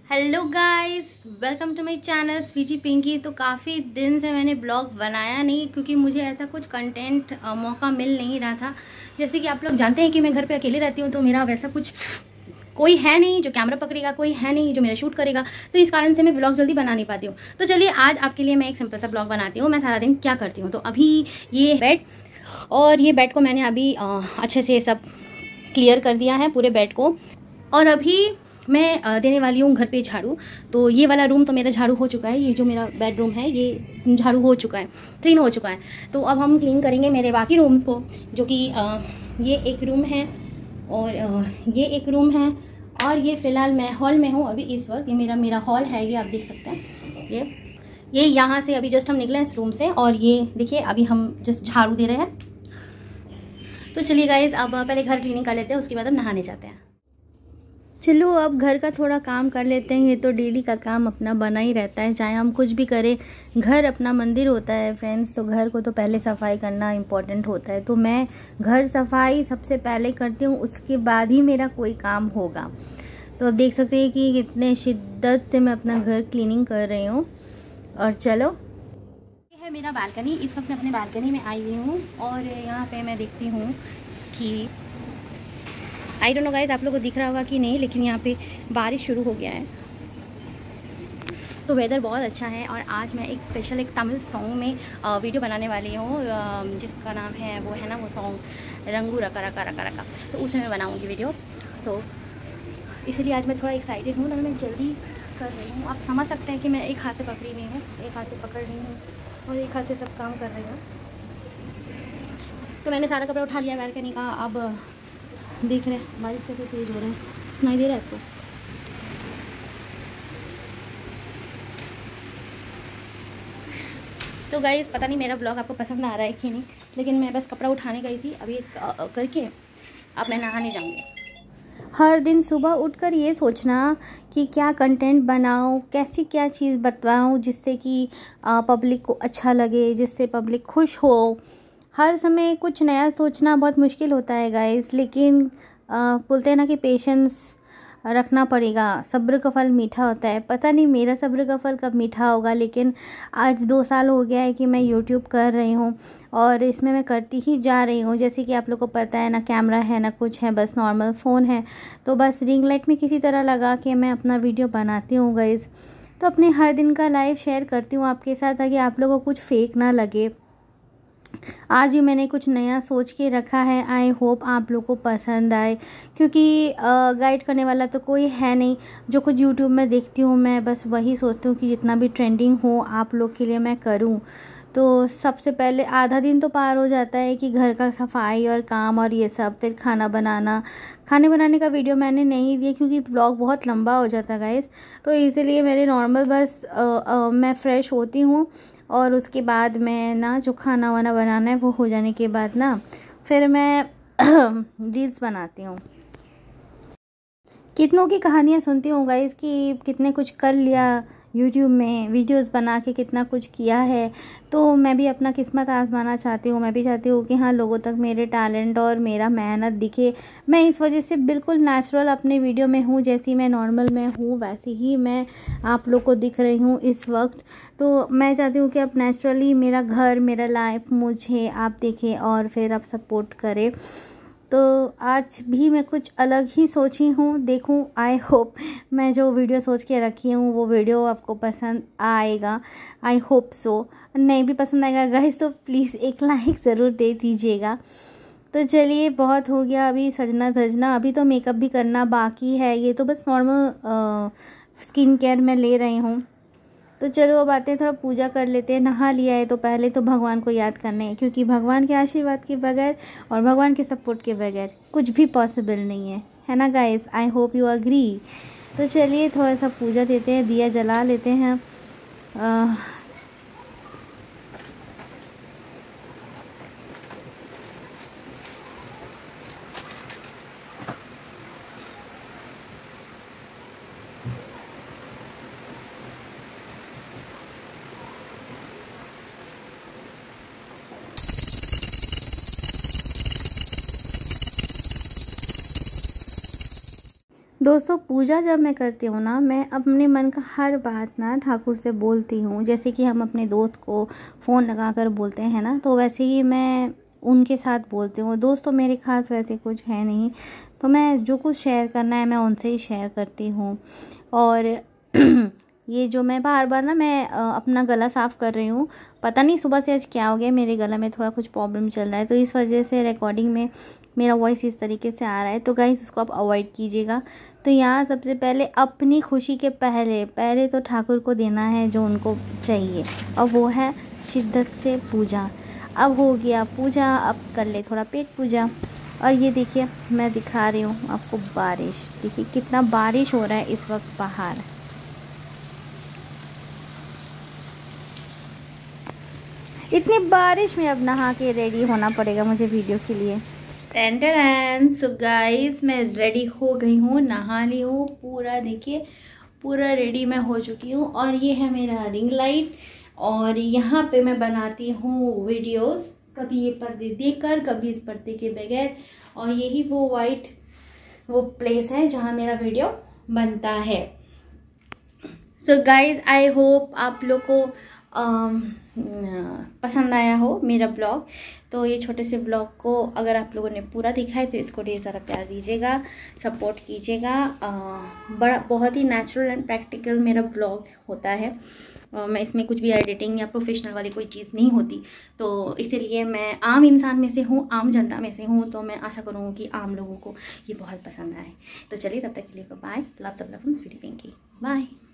Hello guys, welcome to my channel Sweety Pinky. तो काफ़ी दिन से मैंने ब्लॉग बनाया नहीं क्योंकि मुझे ऐसा कुछ कंटेंट मौका मिल नहीं रहा था। जैसे कि आप लोग जानते हैं कि मैं घर पे अकेले रहती हूँ, तो मेरा वैसा कुछ कोई है नहीं जो कैमरा पकड़ेगा, कोई है नहीं जो मेरा शूट करेगा, तो इस कारण से मैं ब्लॉग जल्दी बना नहीं पाती हूँ। तो चलिए आज आपके लिए मैं एक सिंपल सा ब्लॉग बनाती हूँ, मैं सारा दिन क्या करती हूँ। तो अभी ये बेड को मैंने अभी अच्छे से सब क्लियर कर दिया है पूरे बेड को, और अभी मैं देने वाली हूँ घर पे झाड़ू। तो ये वाला रूम तो मेरा झाड़ू हो चुका है, ये जो मेरा बेडरूम है ये झाड़ू हो चुका है, क्लीन हो चुका है। तो अब हम क्लीन करेंगे मेरे बाकी रूम्स को, जो कि ये एक रूम है और ये एक रूम है, और ये फ़िलहाल मैं हॉल में हूँ अभी इस वक्त। ये मेरा हॉल है, ये आप देख सकते हैं। ये यहाँ से अभी जस्ट हम निकले इस रूम से, और ये देखिए अभी हम जस्ट झाड़ू दे रहे हैं। तो चलिए गाइज, अब पहले घर क्लीनिंग कर लेते हैं, उसके बाद हम नहाने जाते हैं। चलो अब घर का थोड़ा काम कर लेते हैं। ये तो डेली का काम अपना बना ही रहता है, चाहे हम कुछ भी करें। घर अपना मंदिर होता है फ्रेंड्स, तो घर को तो पहले सफाई करना इम्पोर्टेंट होता है। तो मैं घर सफाई सबसे पहले करती हूँ, उसके बाद ही मेरा कोई काम होगा। तो अब देख सकते हैं कि कितने शिद्दत से मैं अपना घर क्लीनिंग कर रही हूँ। और चलो, ये है मेरा बालकनी। इस वक्त मैं अपने बालकनी में आई हुई हूँ, और यहाँ पे मैं देखती हूँ कि आई डोंट नो गाइस, आप लोगों को दिख रहा होगा कि नहीं, लेकिन यहाँ पे बारिश शुरू हो गया है। तो वेदर बहुत अच्छा है, और आज मैं एक स्पेशल एक तमिल सॉन्ग में वीडियो बनाने वाली हूँ, जिसका नाम है वो है ना वो सॉन्ग रंगू रका रका रका रका। तो उसमें मैं बनाऊँगी वीडियो, तो इसीलिए आज मैं थोड़ा एक्साइटेड हूँ। तो मैं जल्दी कर रही हूँ। आप समझ सकते हैं कि मैं एक हाथ से पकड़ी हुई हूँ, एक हाथ से पकड़ रही हूँ और एक हाथ से सब काम कर रही हूँ। तो मैंने सारा कपड़ा उठा लिया बालकनी का। अब देख रहे हैं बारिश कैसे तेज़ हो रहा है, सुनाई दे रहा है आपको? सो गाइस, पता नहीं मेरा ब्लॉग आपको पसंद आ रहा है कि नहीं, लेकिन मैं बस कपड़ा उठाने गई थी अभी करके, अब मैं नहाने जाऊंगी। हर दिन सुबह उठकर ये सोचना कि क्या कंटेंट बनाऊं, कैसी क्या चीज़ बताऊं जिससे कि पब्लिक को अच्छा लगे, जिससे पब्लिक खुश हो। हर समय कुछ नया सोचना बहुत मुश्किल होता है गाइस, लेकिन बोलते हैं ना कि पेशेंस रखना पड़ेगा, सब्र का फल मीठा होता है। पता नहीं मेरा सब्र का फल कब मीठा होगा, लेकिन आज 2 साल हो गया है कि मैं यूट्यूब कर रही हूँ, और इसमें मैं करती ही जा रही हूँ। जैसे कि आप लोग को पता है ना, कैमरा है ना कुछ है, बस नॉर्मल फ़ोन है, तो बस रिंग लाइट में किसी तरह लगा के मैं अपना वीडियो बनाती हूँ गाइस। तो अपने हर दिन का लाइव शेयर करती हूँ आपके साथ, ताकि आप लोगों को कुछ फेक ना लगे। आज भी मैंने कुछ नया सोच के रखा है, आई होप आप लोग को पसंद आए, क्योंकि गाइड करने वाला तो कोई है नहीं। जो कुछ यूट्यूब में देखती हूँ मैं बस वही सोचती हूँ कि जितना भी ट्रेंडिंग हो आप लोग के लिए मैं करूँ। तो सबसे पहले आधा दिन तो पार हो जाता है कि घर का सफाई और काम और ये सब, फिर खाने बनाने का वीडियो मैंने नहीं दिया क्योंकि ब्लॉग बहुत लंबा हो जाता गाइस। तो इसीलिए मेरे नॉर्मल बस मैं फ़्रेश होती हूँ, और उसके बाद मैं ना जो खाना वाना बनाना है वो हो जाने के बाद ना फिर मैं रील्स बनाती हूँ। कितनों की कहानियाँ सुनती हूँ गाइस कि कितने कुछ कर लिया यूट्यूब में, वीडियोस बना के कितना कुछ किया है। तो मैं भी अपना किस्मत आजमाना चाहती हूँ। मैं भी चाहती हूँ कि हाँ, लोगों तक मेरे टैलेंट और मेरा मेहनत दिखे। मैं इस वजह से बिल्कुल नेचुरल अपने वीडियो में हूँ, जैसी मैं नॉर्मल में हूँ वैसे ही मैं आप लोग को दिख रही हूँ इस वक्त। तो मैं चाहती हूँ कि अब नेचुरली मेरा घर, मेरा लाइफ मुझे आप देखें और फिर आप सपोर्ट करें। तो आज भी मैं कुछ अलग ही सोची हूँ, देखूँ। आई होप मैं जो वीडियो सोच के रखी हूँ वो वीडियो आपको पसंद आएगा, आई होप सो। नहीं भी पसंद आएगा गाइस तो प्लीज़ एक लाइक ज़रूर दे दीजिएगा। तो चलिए, बहुत हो गया अभी सजना धजना, अभी तो मेकअप भी करना बाकी है। ये तो बस नॉर्मल स्किन केयर में ले रही हूँ। तो चलो अब आते हैं, थोड़ा पूजा कर लेते हैं। नहा लिया है तो पहले तो भगवान को याद करना है, क्योंकि भगवान के आशीर्वाद के बगैर और भगवान के सपोर्ट के बगैर कुछ भी पॉसिबल नहीं है ना guys? I hope you agree. तो चलिए थोड़ा सा पूजा देते हैं, दिया जला लेते हैं। दोस्तों पूजा जब मैं करती हूँ ना, मैं अपने मन का हर बात ना ठाकुर से बोलती हूँ। जैसे कि हम अपने दोस्त को फ़ोन लगा कर बोलते हैं ना, तो वैसे ही मैं उनके साथ बोलती हूँ। दोस्तों मेरे खास वैसे कुछ है नहीं, तो मैं जो कुछ शेयर करना है मैं उनसे ही शेयर करती हूँ। और ये जो मैं बार बार ना मैं अपना गला साफ़ कर रही हूँ, पता नहीं सुबह से आज क्या हो गया, मेरे गला में थोड़ा कुछ प्रॉब्लम चल रहा है, तो इस वजह से रिकॉर्डिंग में मेरा वॉइस इस तरीके से आ रहा है। तो गाइस इसको आप अवॉइड कीजिएगा। तो यहाँ सबसे पहले अपनी खुशी के पहले तो ठाकुर को देना है जो उनको चाहिए, और वो है शिद्दत से पूजा। अब हो गया पूजा, अब कर ले थोड़ा पेट पूजा। और ये देखिए मैं दिखा रही हूँ आपको बारिश, देखिए कितना बारिश हो रहा है इस वक्त बाहर। इतनी बारिश में अब नहा के रेडी होना पड़ेगा मुझे वीडियो के लिए। टेंडर सो गाइस मैं रेडी हो गई हूँ, नहा ली हूँ पूरा, देखिए पूरा रेडी मैं हो चुकी हूँ। और ये है मेरा रिंग लाइट, और यहाँ पे मैं बनाती हूँ वीडियोस, कभी ये पर्दे देकर कभी इस पर्दे के बगैर। और यही वो प्लेस है जहाँ मेरा वीडियो बनता है। सो गाइज आई होप आप लोग को पसंद आया हो मेरा ब्लॉग। तो ये छोटे से ब्लॉग को अगर आप लोगों ने पूरा देखा है तो इसको ढेर सारा प्यार दीजिएगा, सपोर्ट कीजिएगा। बहुत ही नेचुरल एंड प्रैक्टिकल मेरा ब्लॉग होता है। मैं इसमें कुछ भी एडिटिंग या प्रोफेशनल वाली कोई चीज़ नहीं होती, तो इसीलिए मैं आम इंसान में से हूँ, आम जनता में से हूँ। तो मैं आशा करूँगी कि आम लोगों को ये बहुत पसंद आए। तो चलिए तब तक के लिए bye, loves of love from Sweety Pinky, bye.